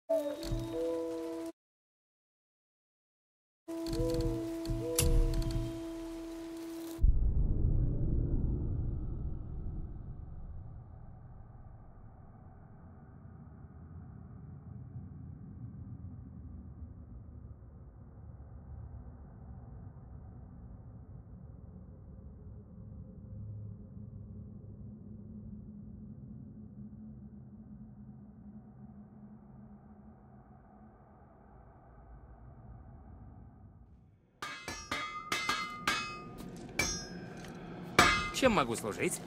Чем могу служить?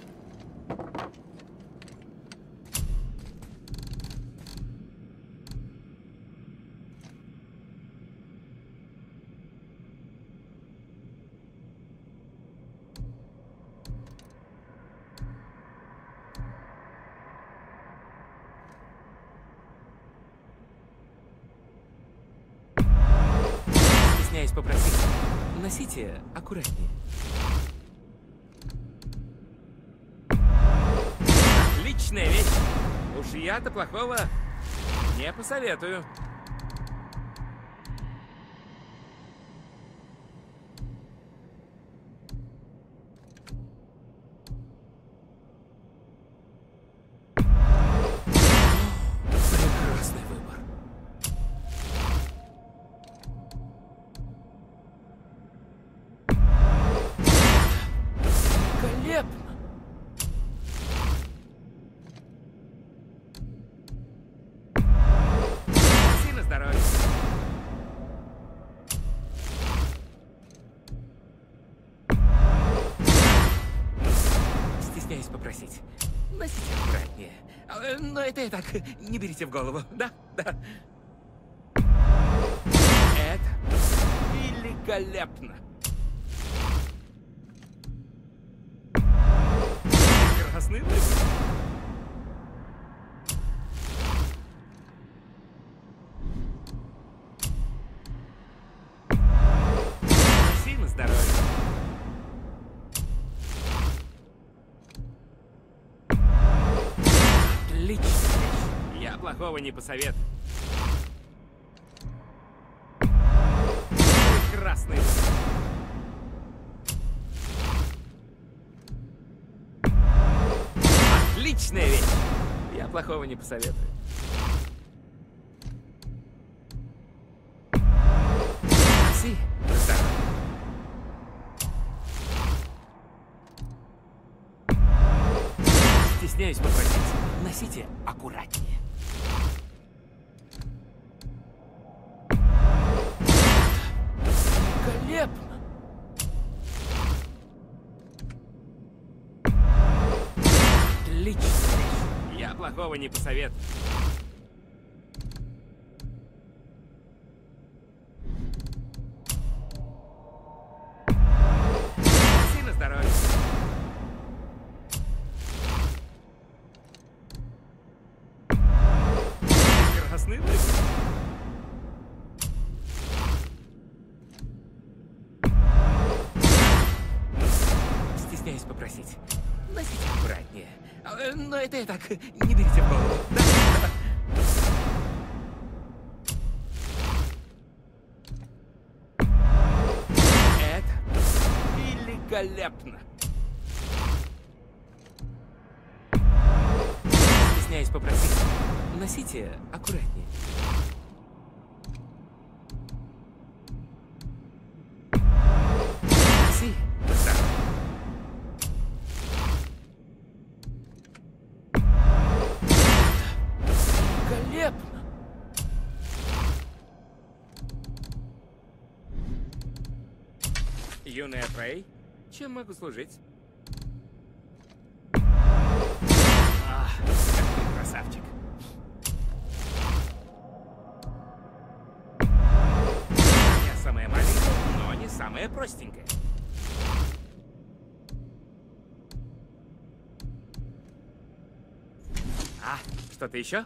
Стесняюсь попросить, носите аккуратнее. Отличная вещь. Уж я-то плохого не посоветую. Прекрасный выбор. Великолепно. Стесняюсь попросить. Носите аккуратнее. Но это и так, не берите в голову. Да, да. Это великолепно. Прекрасный выбор. Носи на здоровье. Отлично. Я плохого не посоветую. Прекрасный. Отличная вещь. Я плохого не посоветую. Носи. Стесняюсь попросить. Носите аккуратнее. Великолепно. Отлично. Я плохого не посоветую. Носи на здоровье. Прекрасный выбор. Стесняюсь попросить. Носите аккуратнее. Но это и так, не берите в голову. Да, да. Это великолепно. Стесняюсь попросить. Носите аккуратнее. Носи. Да. Великолепно. Юная Фрей, чем могу служить? Ах, какой красавчик. Я самая маленькая, но не самая простенькая. А, что-то еще?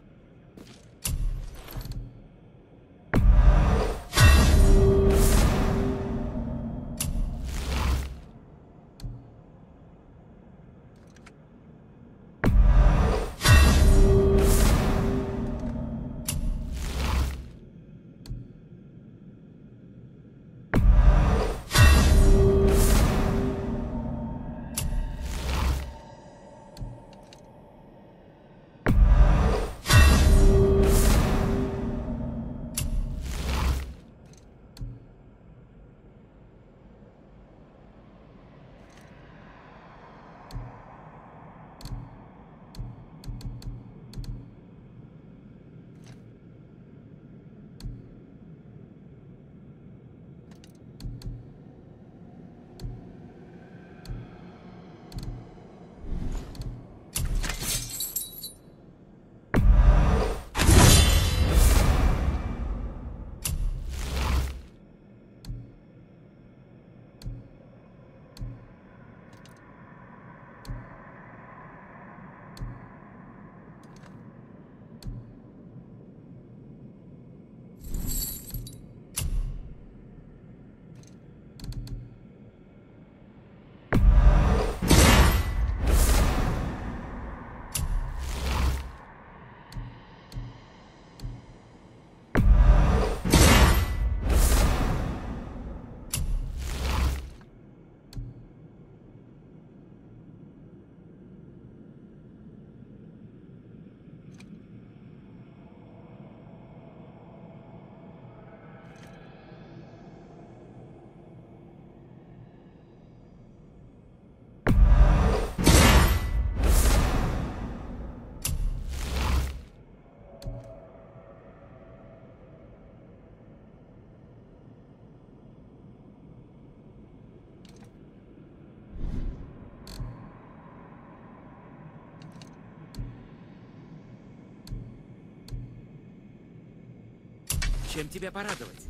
Чем тебя порадовать?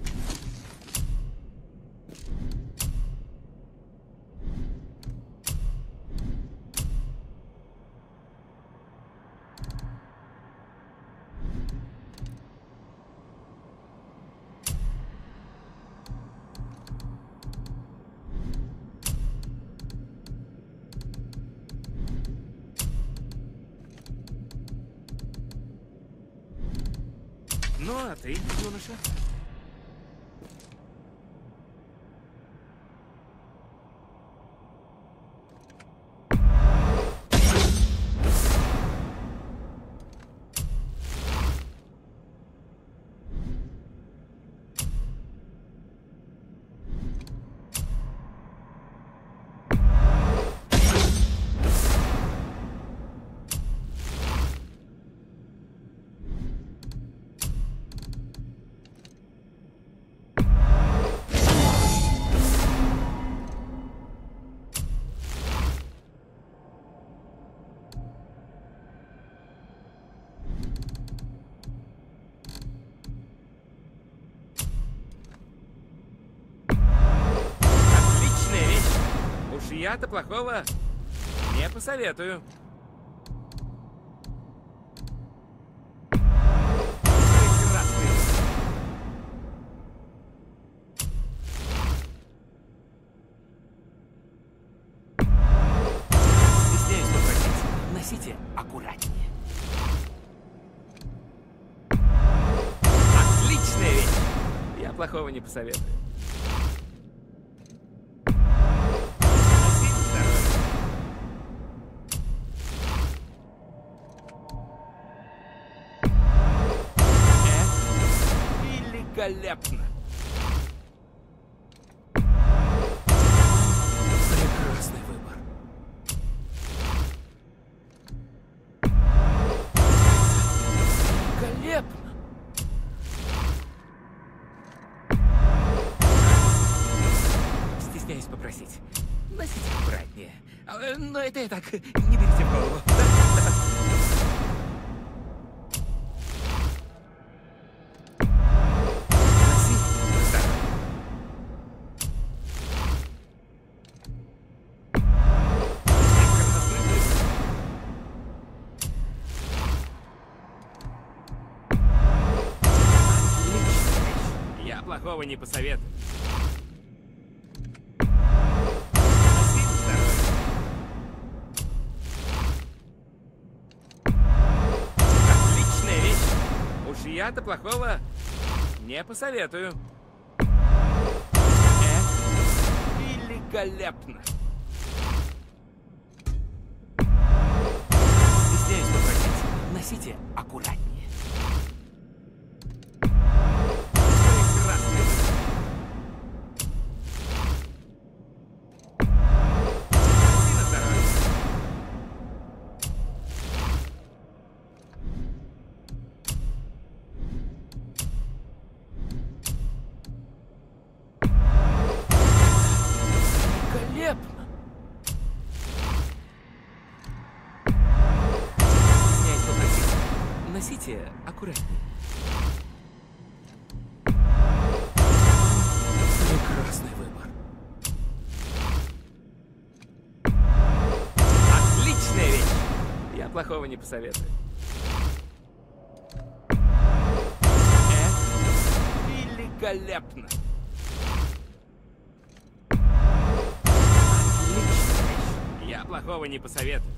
Ну, а ты, юноша? Я-то плохого не посоветую. Прекрасный. Стесняюсь попросить, носите аккуратнее. Отличная вещь. Я плохого не посоветую. Великолепно! Прекрасный выбор. Великолепно! Стесняюсь попросить. Носите аккуратнее. Но это я так, не берите в голову. Плохого не посоветую. Спасибо, здоровье. Отличная вещь. Уж я-то плохого не посоветую. Великолепно. Стесняюсь попросить, носите аккуратнее. Великолепно! Стесняюсь попросить, носите аккуратнее. Прекрасный выбор. Отличная вещь! Я плохого не посоветую. Великолепно! Я плохого не посоветую.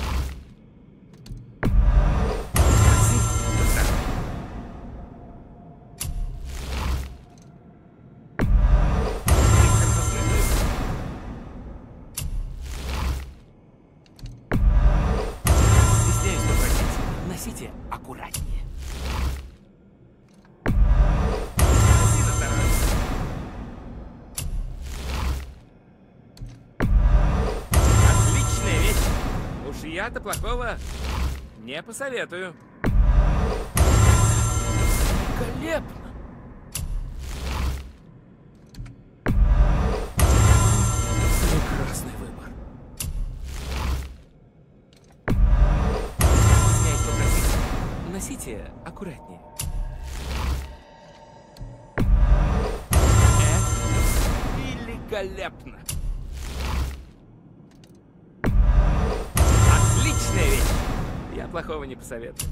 Спасибо. Стесняюсь попросить, носите аккуратнее. Спасибо, здоровье. Уж я-то плохого не посоветую. Великолепно! Прекрасный выбор. Стесняюсь попросить, носите аккуратнее. Великолепно! Отличная вещь! Я плохого не посоветую.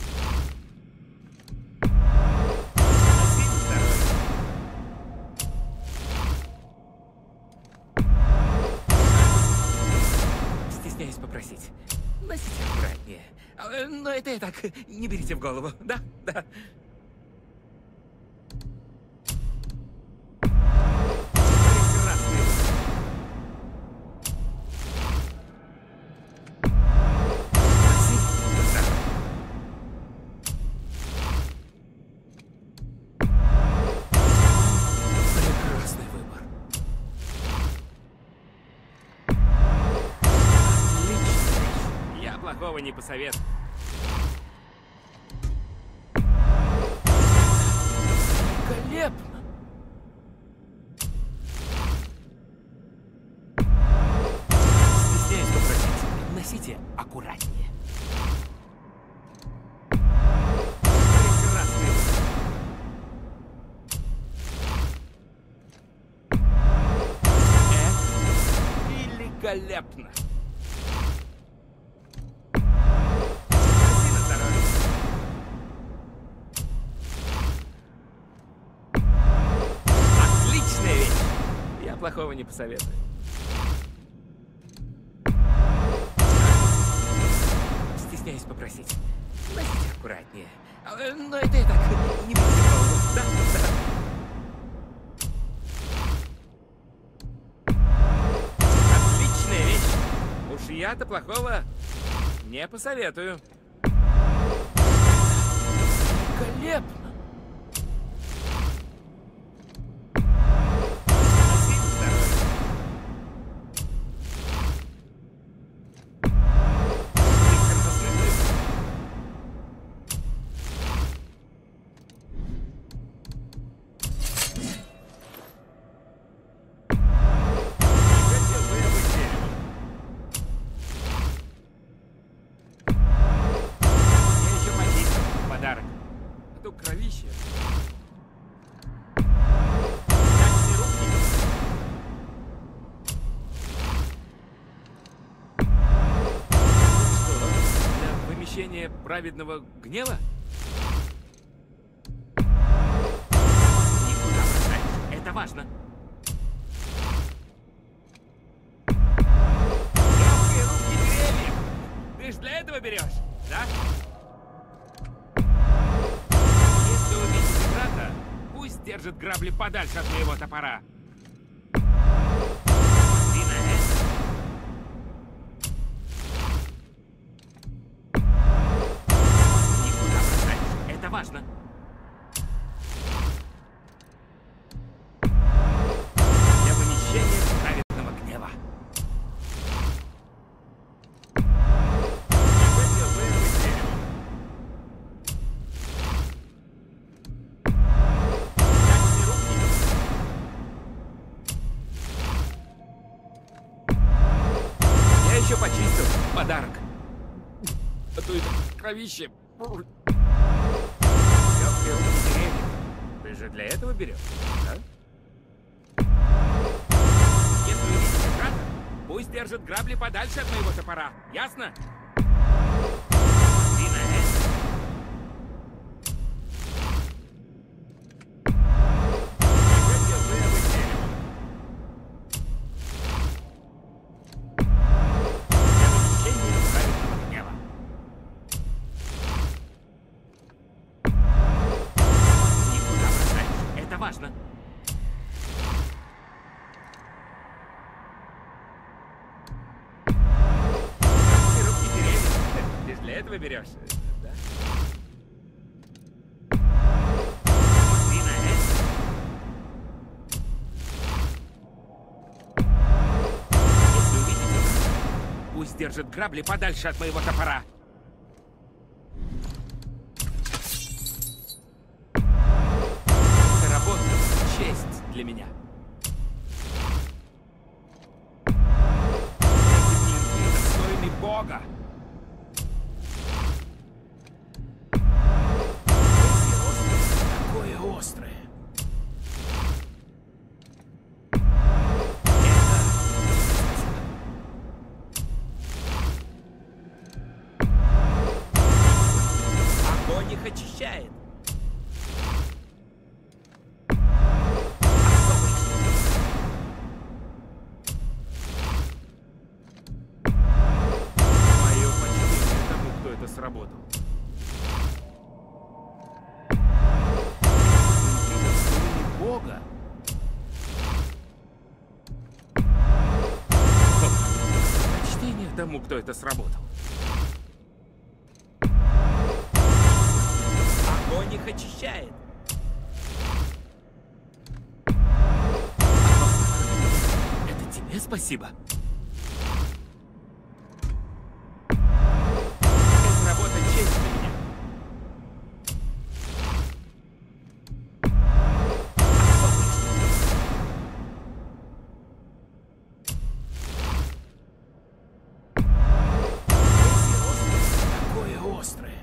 Спасибо, здоровья. Стесняюсь попросить. Носите аккуратнее. Но это я так, не берите в голову. Да, да. Прекрасный. Спасибо. Здорово. Прекрасный выбор. Отлично. Я плохого не посоветую. Великолепно. Стесняюсь попросить, носите аккуратнее. Прекрасный. Это великолепно. Спасибо, здоровья. Отличная вещь. Я плохого не посоветую. Стесняюсь попросить. Носите аккуратнее. Но это я так, не берите в голову. Да, да. Отличная вещь. Уж я-то плохого не посоветую. Великолепно. Спасибо, здоровья. Прекрасный выбор. Не хотел бы я быть деревом. Я еще почистил подарок. А то кровище. Дайте руки. Что, для вымещения праведного гнева? Никуда бросаешь. Это важно. Легкие руки деревьев. Ты ж для этого берешь, да? Если увидите брата, пусть держит грабли подальше от моего топора. Смотри на это. Никуда бросаешь. Это важно. Для вымещения праведного гнева. Не хотел бы я быть деревом. Дайте руки. Я еще почистил подарок. А то это кровище. Легкие руки деревьев. Ты же для этого берешь, да? Если увидите брата, пусть держит грабли подальше от моего топора. Ясно? Смотри на это. Не хотел бы я быть деревом. Для вымещения праведного гнева. Никуда бросаешь. Это важно. Легкие руки деревьев. Ты ж для этого берешь, да? Смотри на это. Если увидите, пусть держит грабли подальше от моего топора. Это работа, честь для меня. Эти клинки достойны Бога. Эти острые, такое острое. Огонь их очищает. Мое почтение тому, кто это сработал. Бога. Почтение тому, кто это сработал. Огонь их очищает. Это тебе спасибо. Эта работа честь для меня. Такое острое.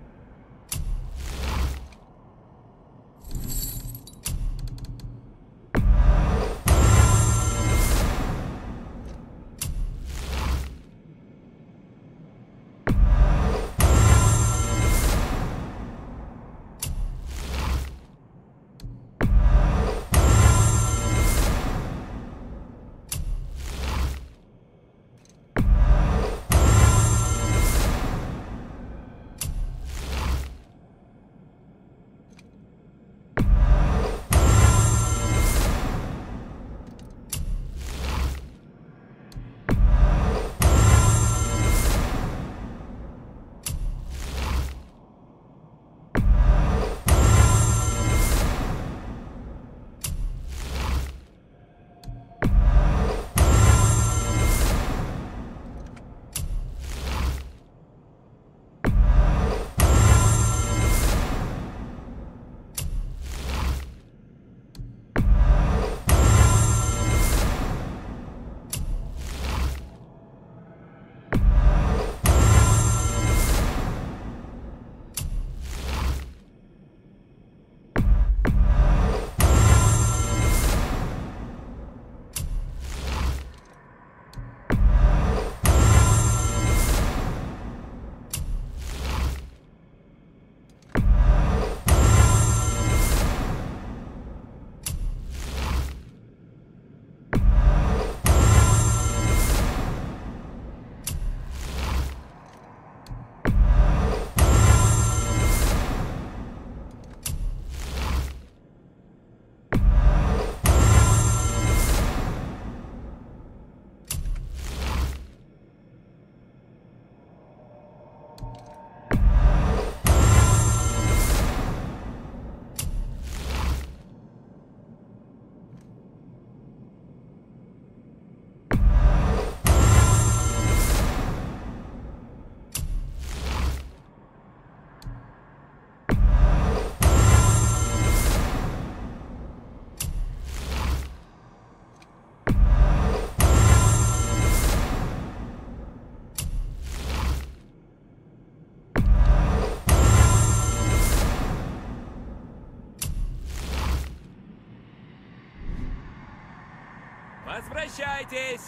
Возвращайтесь!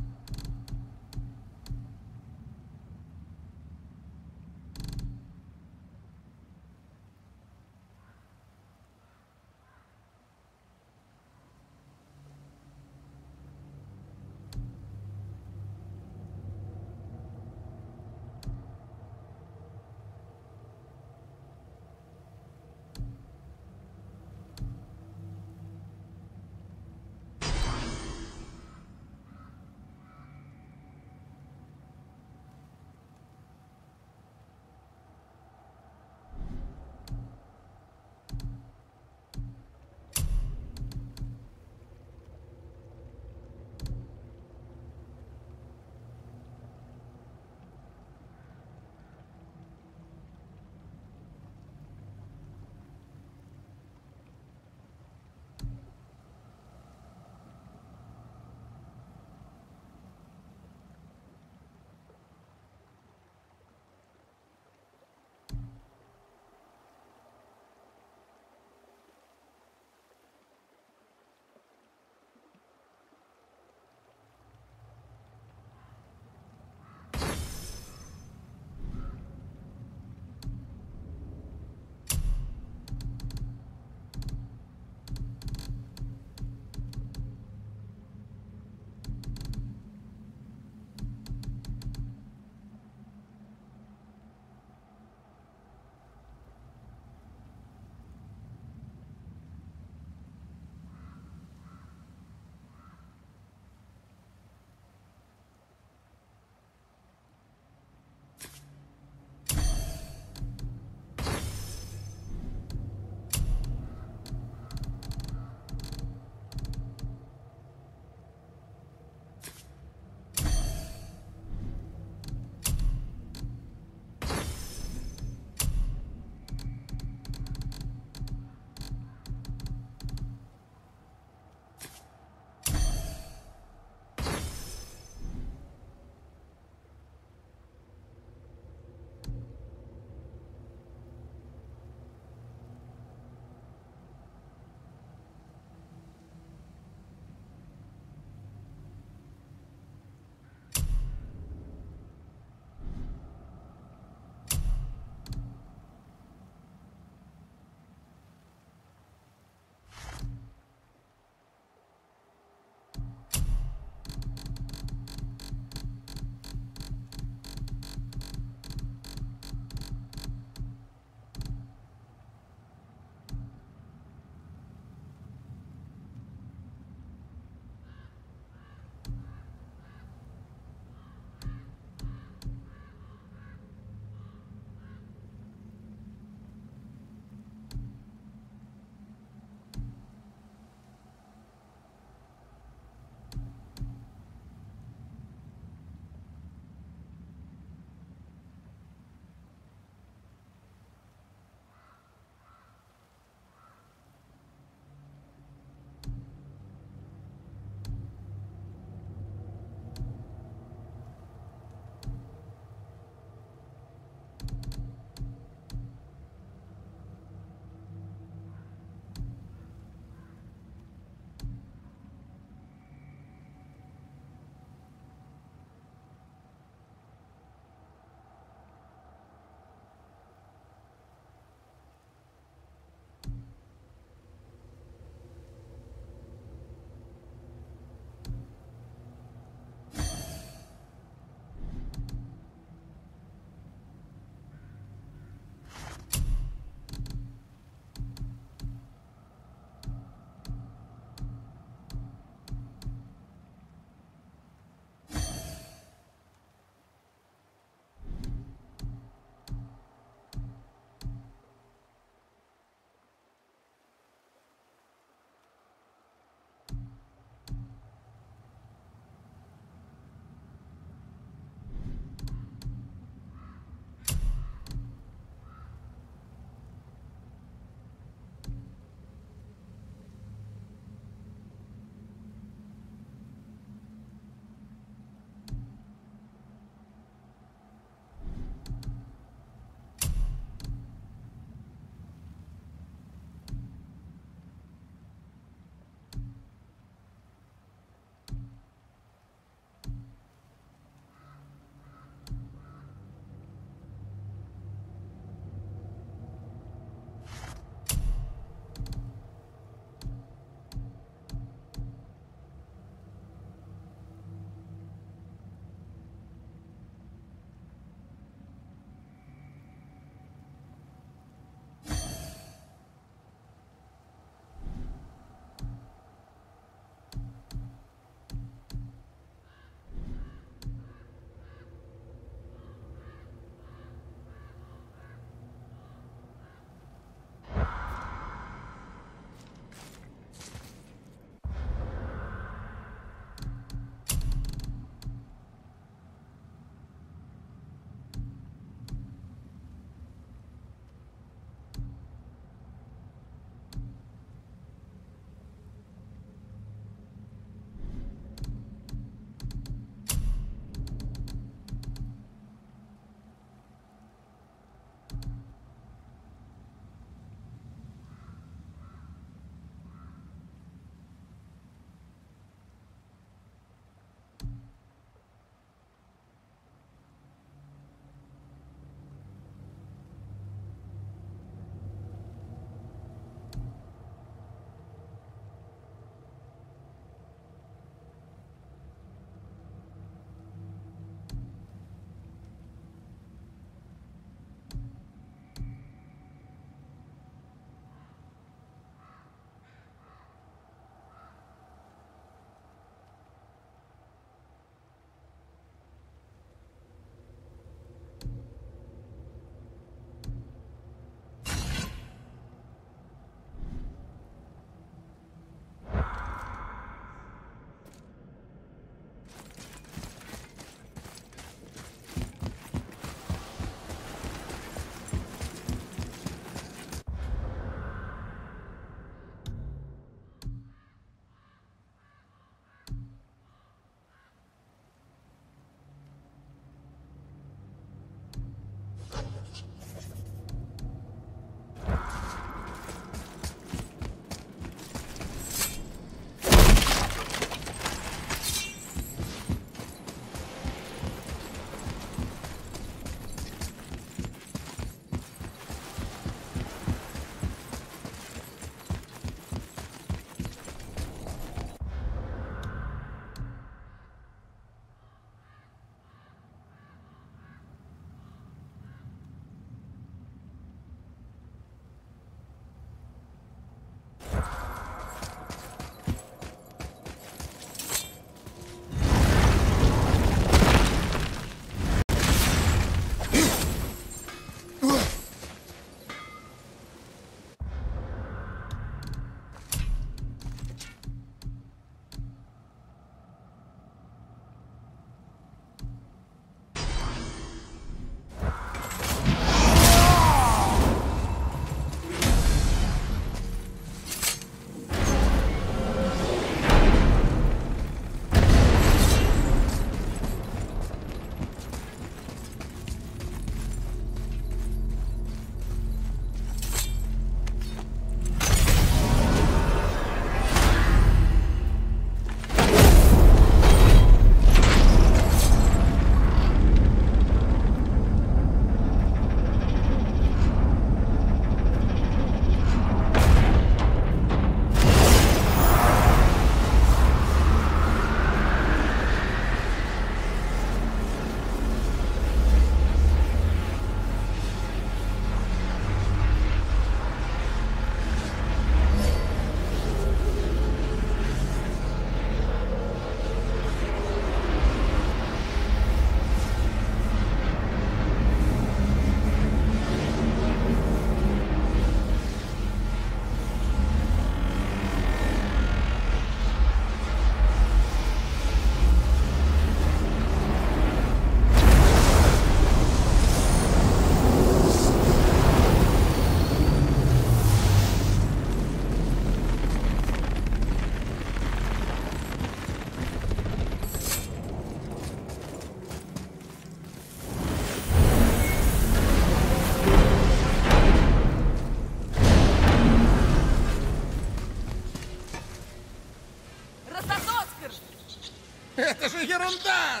Это же ерунда!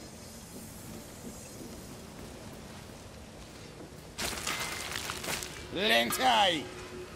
Лентяй!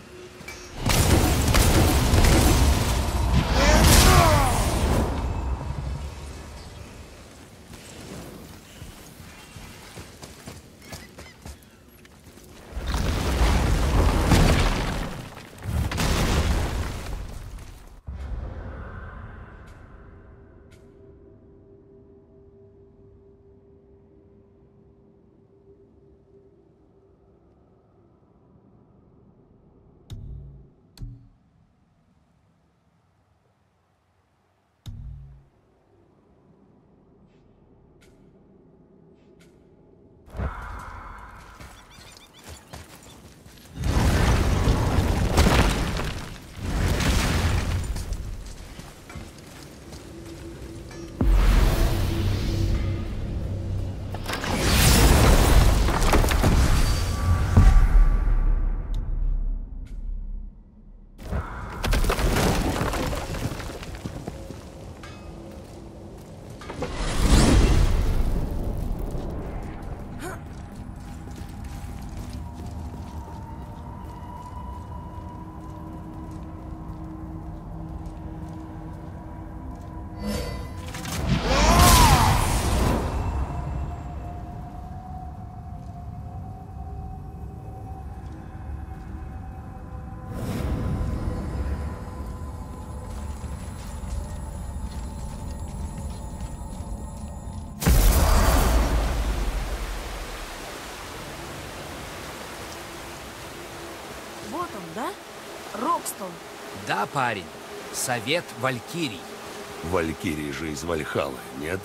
Вот он, да? Рокстон. Да, парень. Совет Валькирий. Валькирий же из Вальхаллы, нет?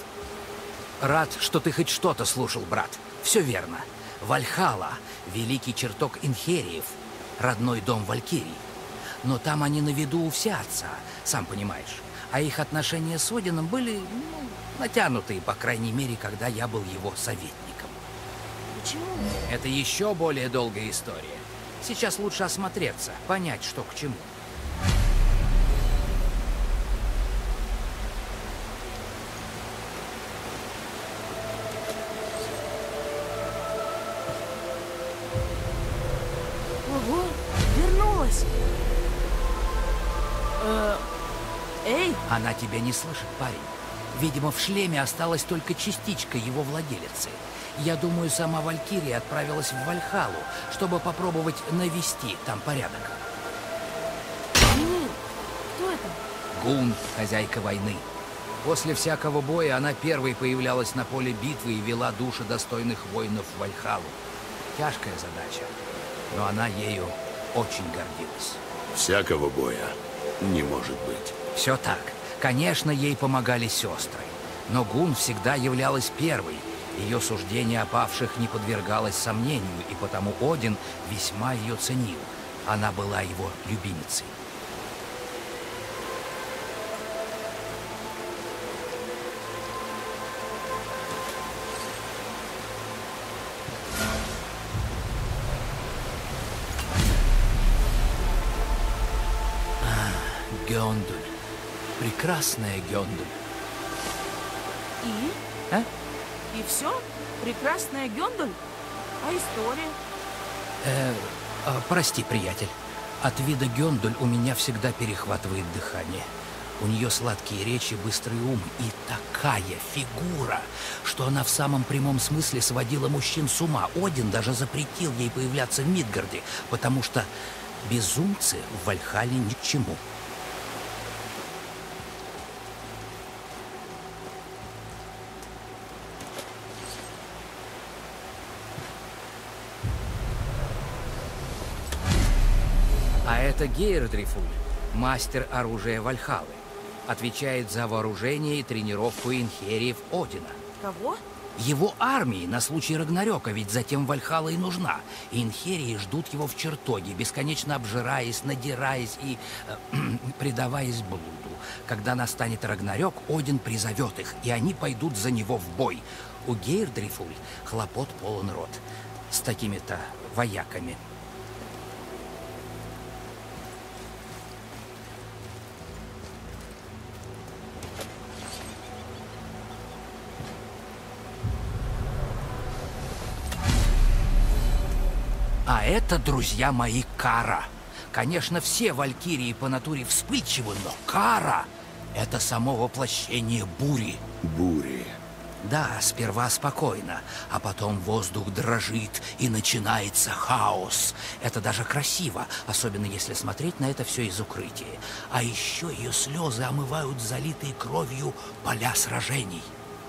Рад, что ты хоть что-то слушал, брат. Все верно. Вальхалла — великий чертог инхериев, родной дом Валькирий. Но там они на виду у всеотца, сам понимаешь. А их отношения с Одином были, натянутые, по крайней мере, когда я был его советником. Почему? Это еще более долгая история. Сейчас лучше осмотреться, понять, что к чему. Ого, вернулась. Эй, Она тебя не слышит, парень. Видимо, в шлеме осталась только частичка его владелицы. Я думаю, сама Валькирия отправилась в Вальхаллу, чтобы попробовать навести там порядок. Нил, кто это? Гун, хозяйка войны. После всякого боя она первой появлялась на поле битвы и вела души достойных воинов в Вальхаллу. Тяжкая задача, но она ею очень гордилась. Всякого боя не может быть. Все так. Конечно, ей помогали сестры. Но Гун всегда являлась первой. Ее суждение о павших не подвергалось сомнению, и потому Один весьма ее ценил. Она была его любимицей. Гёндуль. Прекрасная Гёндуль. И? А? И все? Прекрасная Гёндуль? А история? Прости, приятель. От вида Гёндуль у меня всегда перехватывает дыхание. У нее сладкие речи, быстрый ум и такая фигура, что она в самом прямом смысле сводила мужчин с ума. Один даже запретил ей появляться в Мидгарде, потому что безумцы в Вальхалле ни к чему. А это Гейрдрифуль, мастер оружия Вальхаллы. Отвечает за вооружение и тренировку инхериев Одина. Кого? Его армии на случай Рагнарёка, ведь затем Вальхалла и нужна. И инхерии ждут его в чертоге, бесконечно обжираясь, надираясь и предаваясь блуду. Когда настанет Рагнарёк, Один призовет их, и они пойдут за него в бой. У Гейрдрифуль хлопот полон рот. С такими-то вояками. А это, друзья мои, Кара. Конечно, все валькирии по натуре вспыльчивы, но Кара — это само воплощение бури. Бури. Да, сперва спокойно, а потом воздух дрожит, и начинается хаос. Это даже красиво, особенно если смотреть на это все из укрытия. А еще ее слезы омывают залитые кровью поля сражений.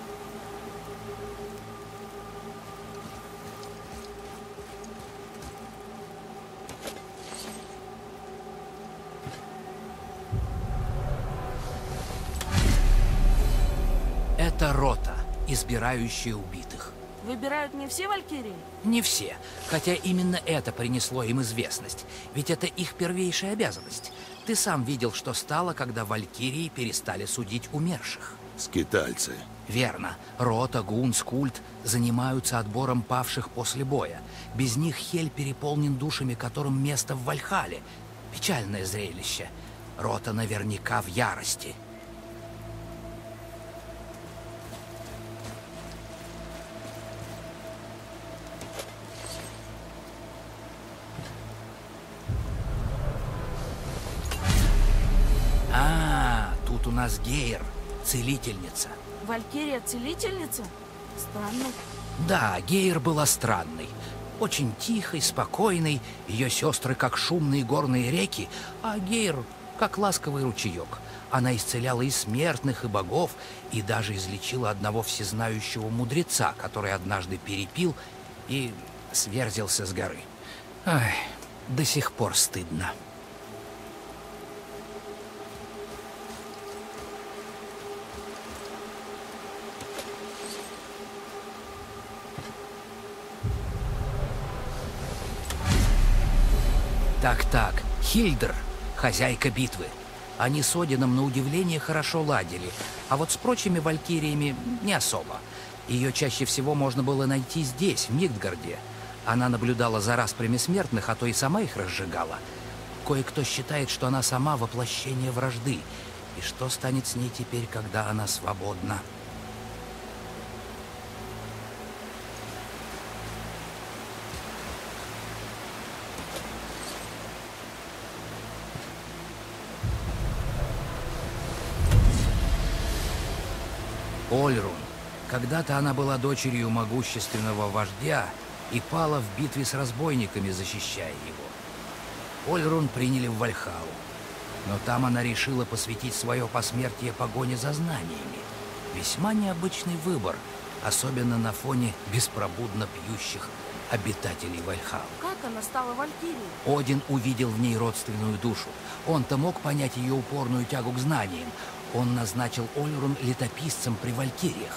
Это рота, избирающая убитых. Выбирают не все валькирии? Не все, хотя именно это принесло им известность, ведь это их первейшая обязанность. Ты сам видел, что стало, когда валькирии перестали судить умерших. Скитальцы. Верно. Рота, Гунс, Культ занимаются отбором павших после боя. Без них Хель переполнен душами, которым место в Вальхале. Печальное зрелище. Рота наверняка в ярости. Тут у нас Гейр, целительница. Валькирия-целительница? Странно. Да, Гейр была странной. Очень тихой, спокойной. Ее сестры как шумные горные реки, а Гейр как ласковый ручеек. Она исцеляла и смертных, и богов, и даже излечила одного всезнающего мудреца, который однажды перепил и сверзился с горы. Ай, до сих пор стыдно. Так, Хильдр, хозяйка битвы. Они с Одином, на удивление, хорошо ладили, а вот с прочими валькириями не особо. Ее чаще всего можно было найти здесь, в Мидгарде. Она наблюдала за распрями смертных, а то и сама их разжигала. Кое-кто считает, что она сама воплощение вражды. И что станет с ней теперь, когда она свободна? Ольрун. Когда-то она была дочерью могущественного вождя и пала в битве с разбойниками, защищая его. Ольрун приняли в Вальхалу, но там она решила посвятить свое посмертие погоне за знаниями. Весьма необычный выбор, особенно на фоне беспробудно пьющих обитателей Вальхалы. Как она стала валькирией? Один увидел в ней родственную душу. Он-то мог понять ее упорную тягу к знаниям. Он назначил Ольрун летописцем при валькириях.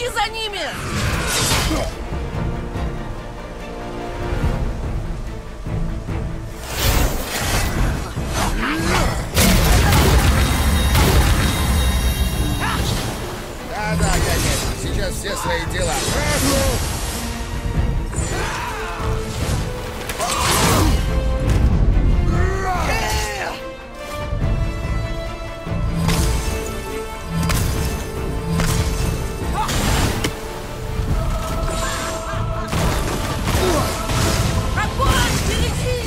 Следи за ними! Да-да, конечно. Сейчас все свои дела. Огонь! Впереди!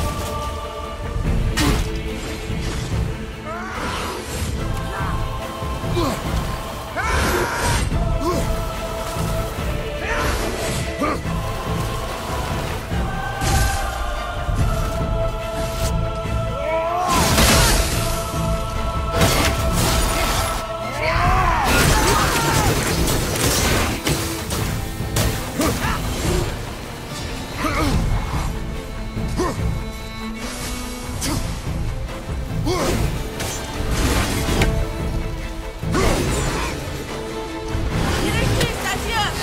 Берегись, отец!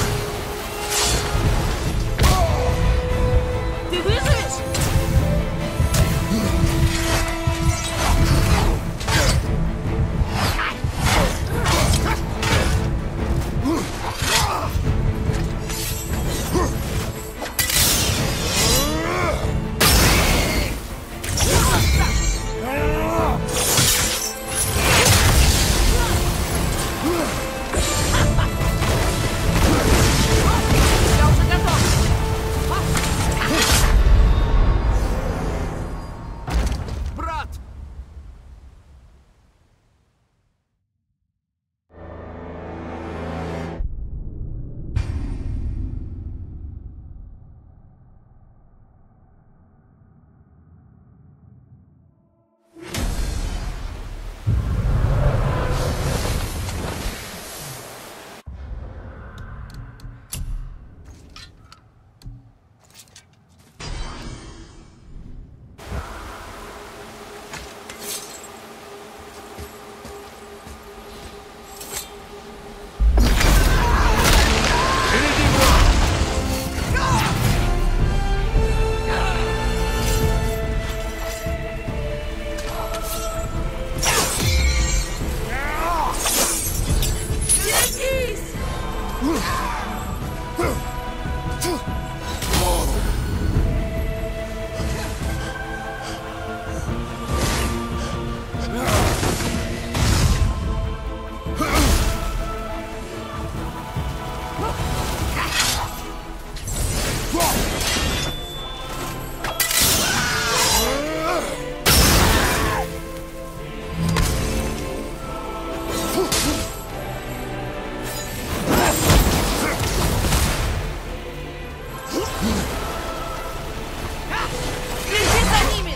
Ты выживешь? Я уже готов! Брат! Берегись! Следи за ними!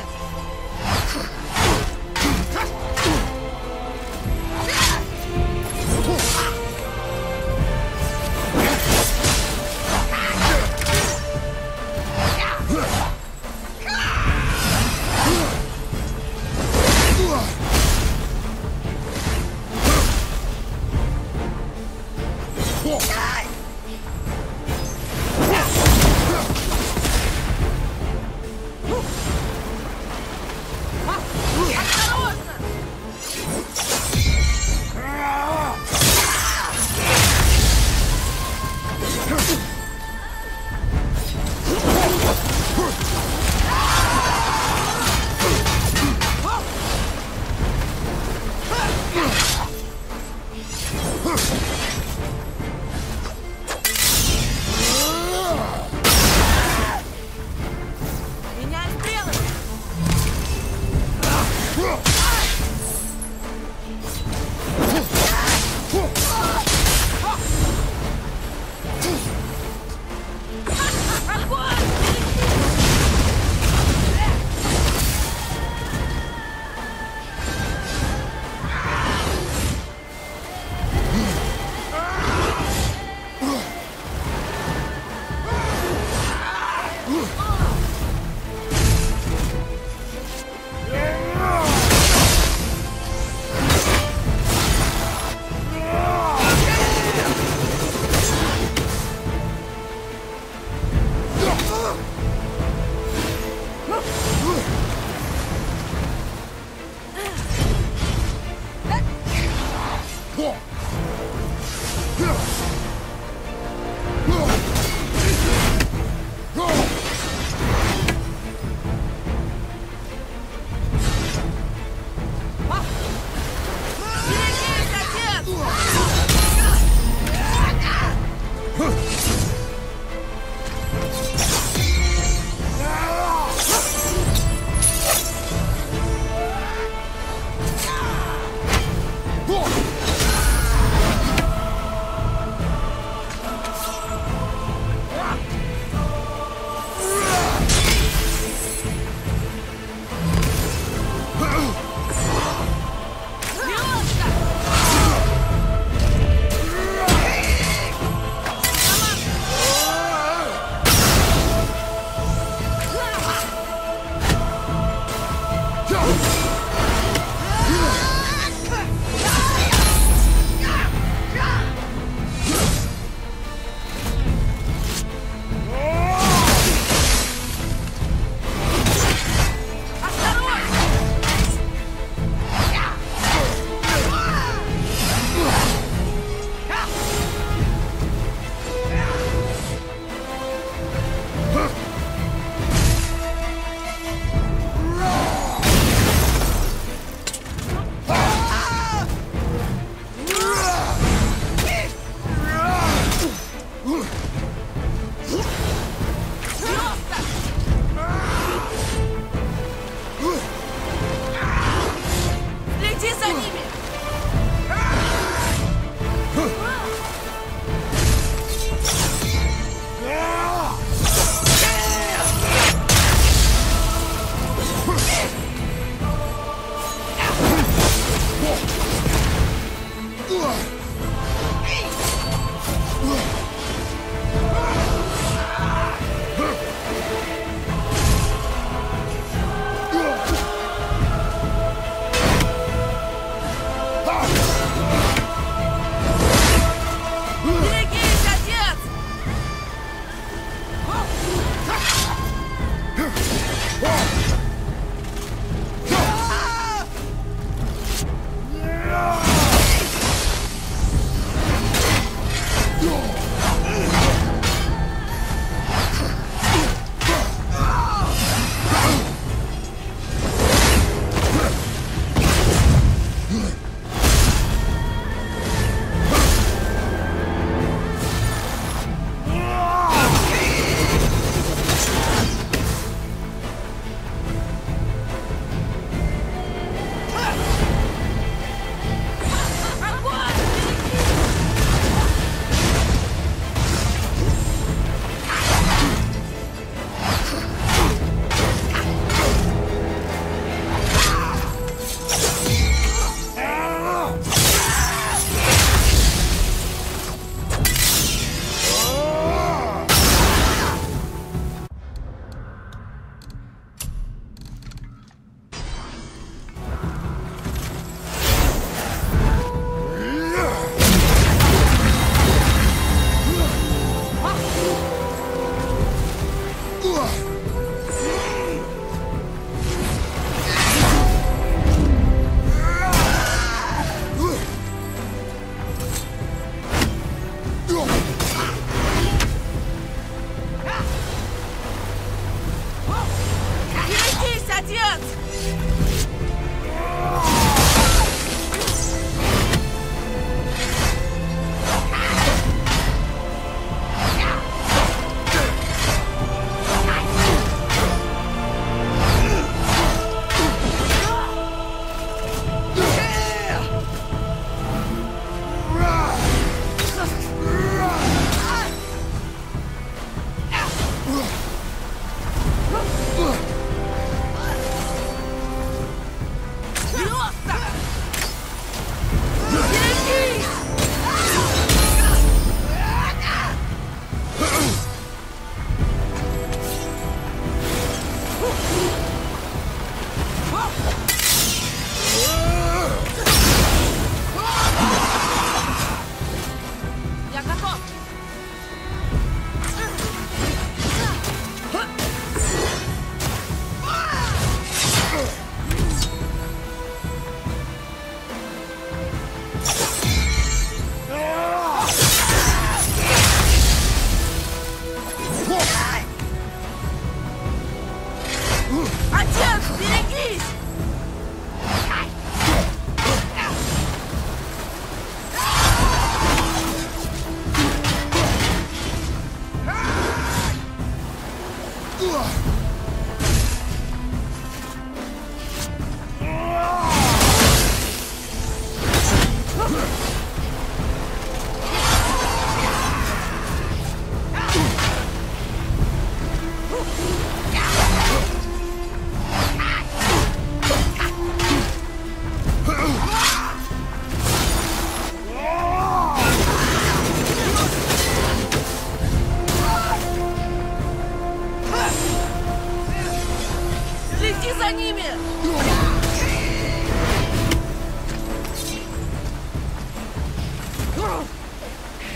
Осторожно!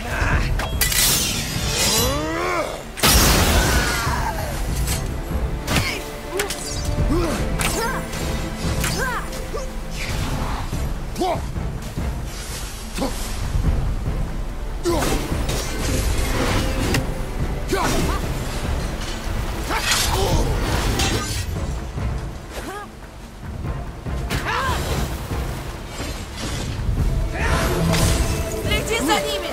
Следи за ними!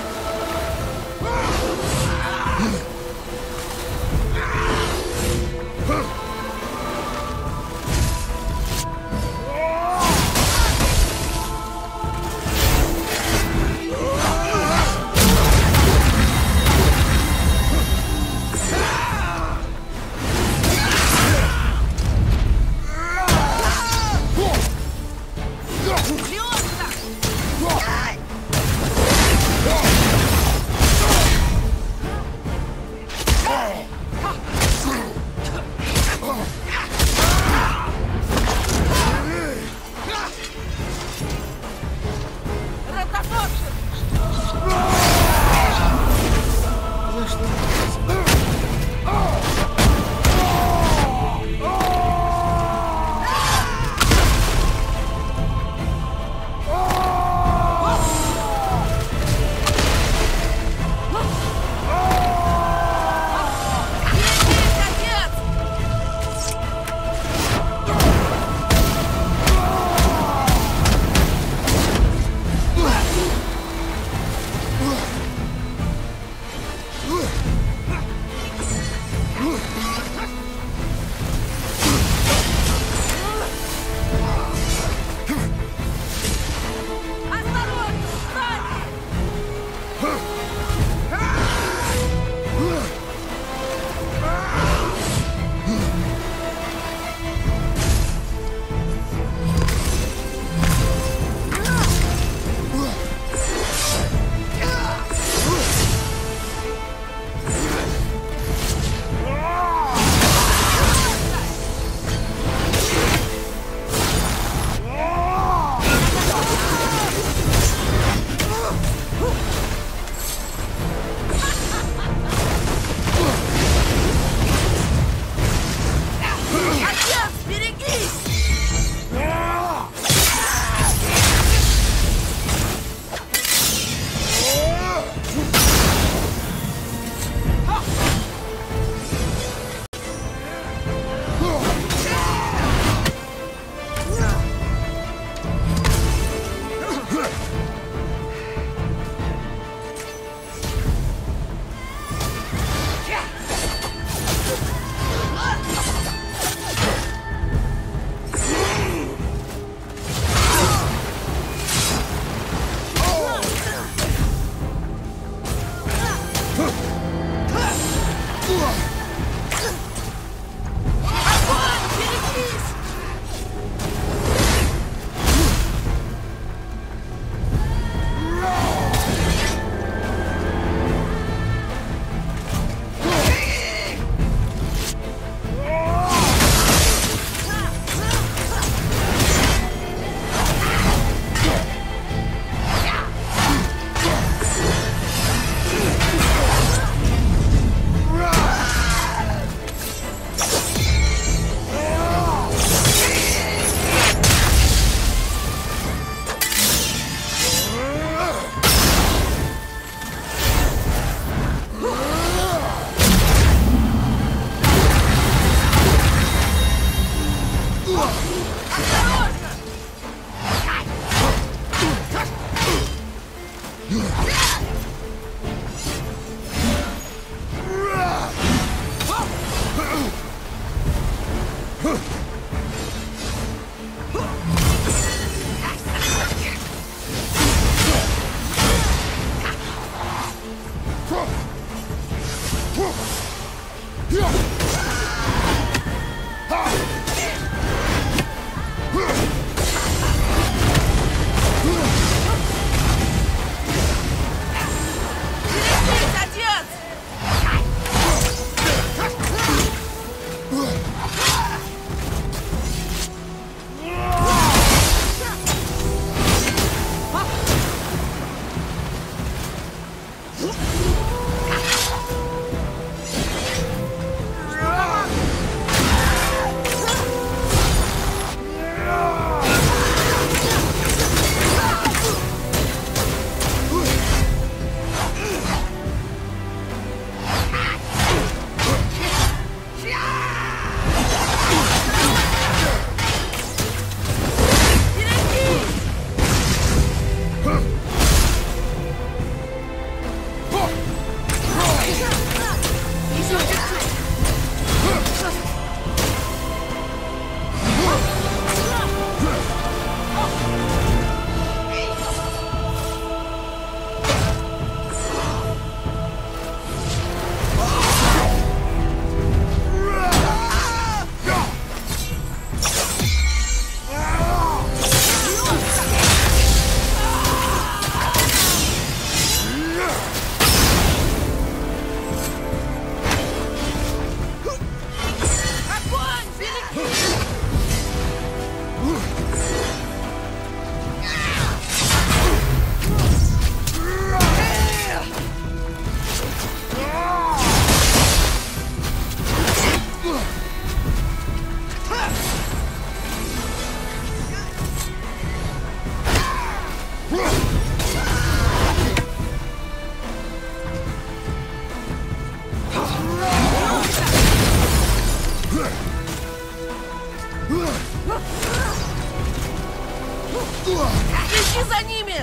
Иди за ними!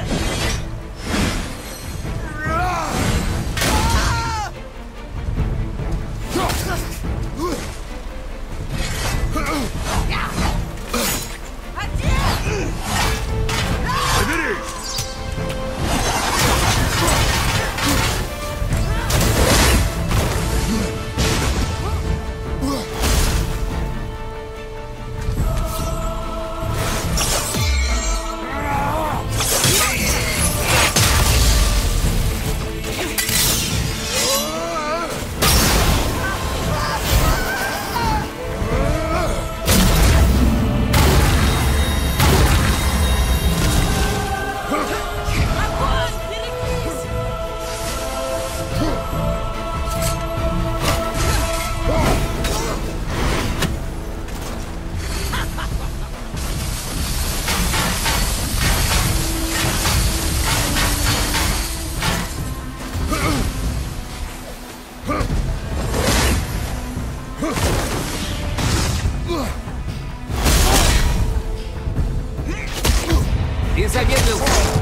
Ты замедлил!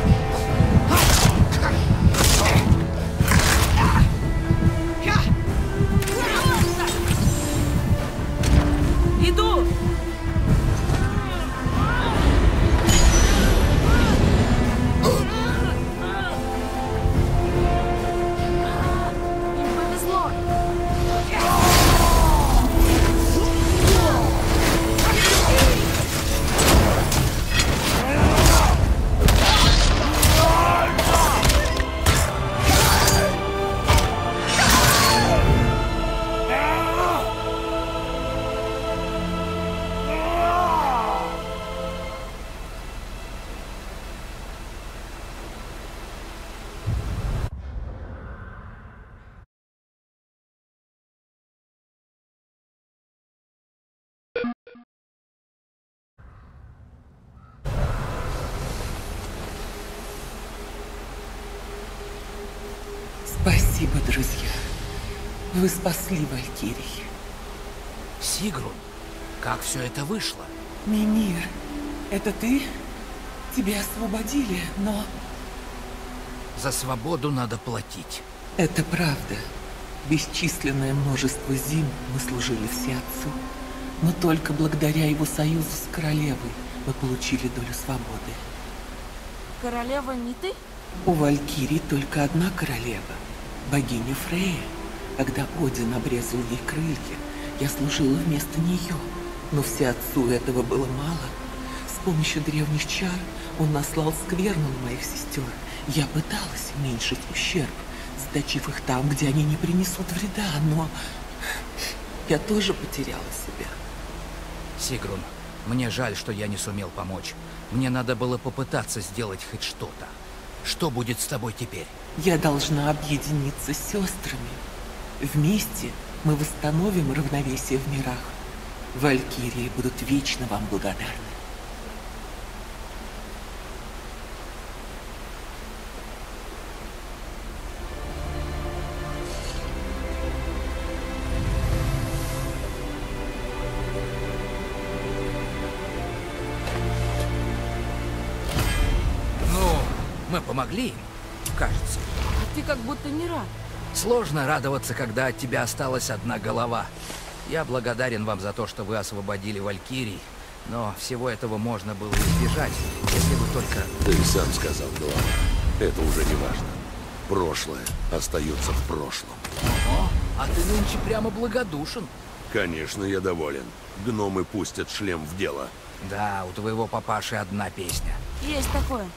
Иду! Им повезло. Спасибо, друзья. Вы спасли Валькирий. Сигрун, как все это вышло? Мимир, это ты? Тебя освободили, но... За свободу надо платить. Это правда. Бесчисленное множество зим мы служили Всеотцу. Но только благодаря его союзу с королевой мы получили долю свободы. Королева не ты? У Валькирии только одна королева, богиня Фрея. Когда Один обрезал ей крылья, я служила вместо нее. Но Всеотцу этого было мало. С помощью древних чар он наслал скверну на моих сестер. Я пыталась уменьшить ущерб, заточив их там, где они не принесут вреда, но я тоже потеряла себя. Сигрун, мне жаль, что я не сумел помочь. Мне надо было попытаться сделать хоть что-то. Что будет с тобой теперь? Я должна объединиться с сестрами. Вместе мы восстановим равновесие в мирах. Валькирии будут вечно вам благодарны. Ну, мы помогли им, кажется. А ты как будто не рад. Сложно радоваться, когда от тебя осталась одна голова. Я благодарен вам за то, что вы освободили Валькирий, но всего этого можно было избежать, если бы только... Ты сам сказал, голова. Это уже не важно. Прошлое остается в прошлом. О, а ты нынче прямо благодушен. Конечно, я доволен. Гномы пустят шлем в дело. Да, у твоего папаши одна песня. Есть такое.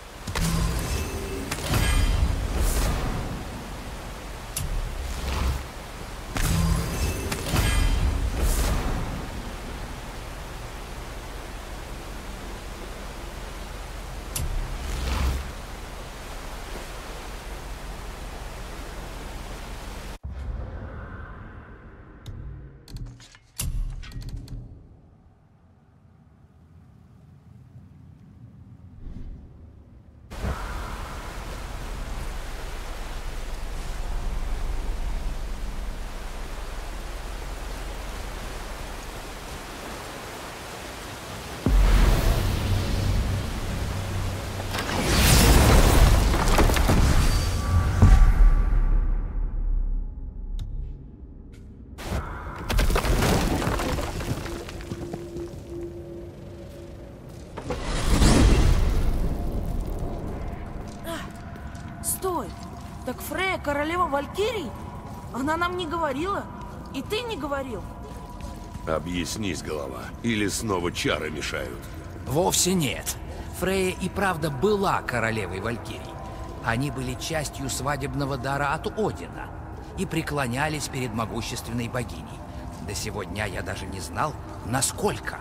Стой! Так Фрея королева Валькирий? Она нам не говорила. И ты не говорил. Объяснись, голова. Или снова чары мешают? Вовсе нет. Фрея и правда была королевой Валькирий. Они были частью свадебного дара от Одина и преклонялись перед могущественной богиней. До сего дня я даже не знал, насколько.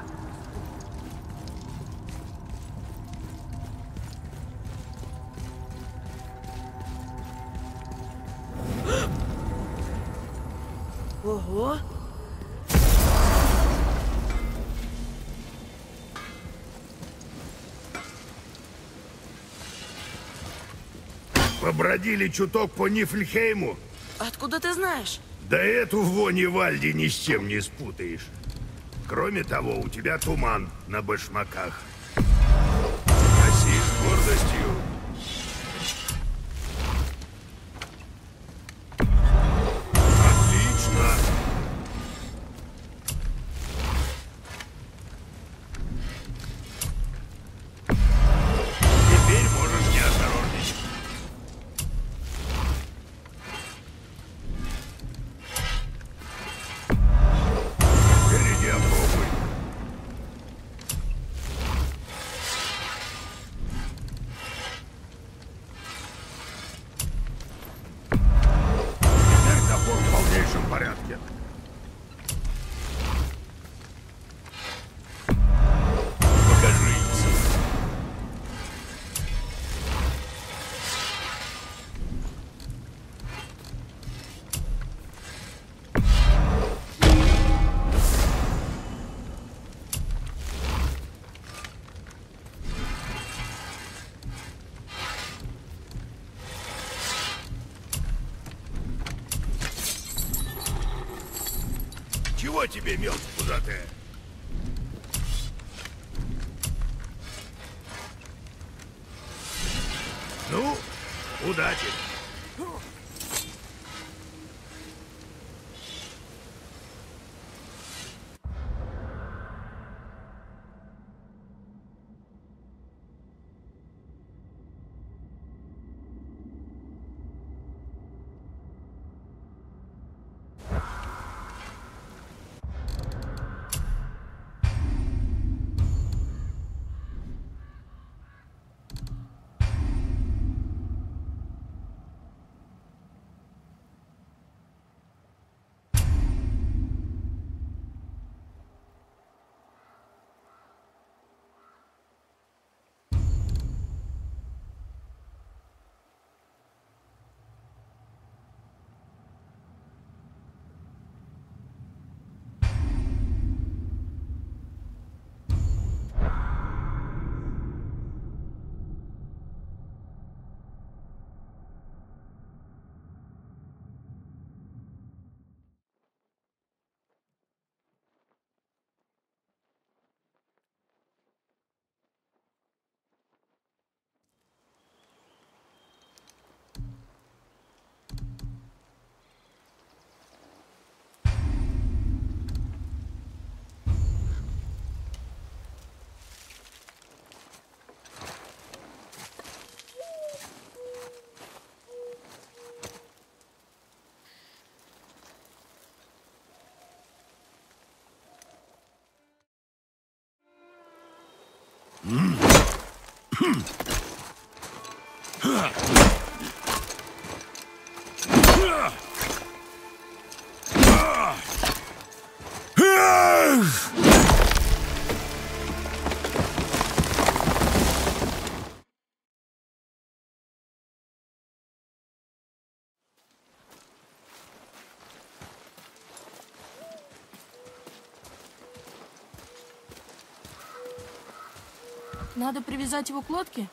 Ого! Побродили чуток по Нифльхейму. Откуда ты знаешь? Да эту вони Вальди ни с чем не спутаешь. Кроме того, у тебя туман на башмаках. Носи с гордостью. Отлично. Теперь можешь не осторожничать. Впереди опробуй. Теперь топор в полнейшем порядке. Покажись. Чего тебе, мелкий пузатая? Ну, удачи. Надо привязать его к лодке?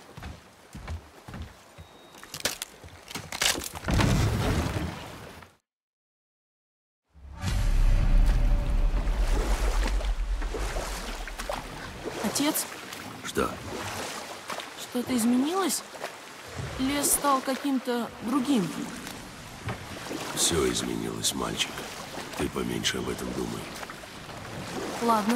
Отец, Что? что-то изменилось? Лес стал каким-то другим. Все изменилось, мальчик. Ты поменьше об этом думай. Ладно.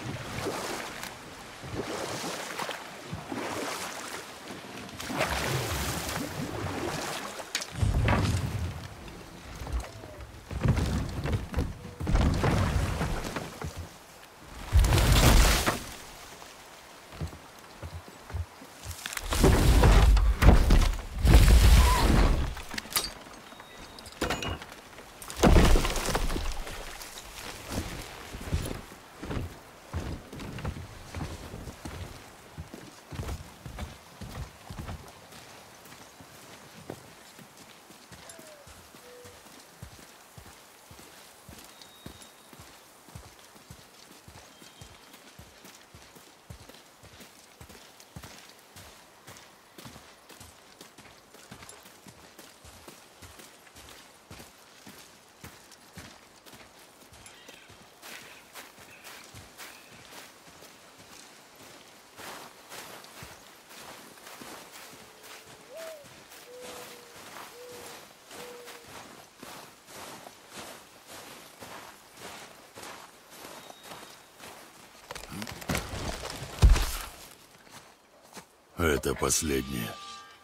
Это последнее.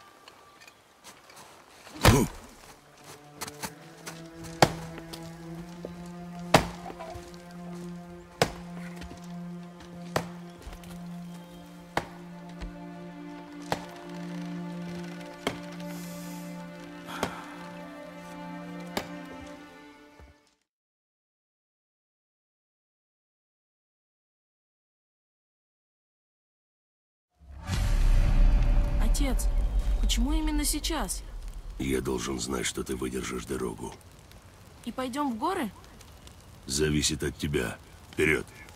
Отец, почему именно сейчас? Я должен знать, что ты выдержишь дорогу. И пойдем в горы? Зависит от тебя. Вперед!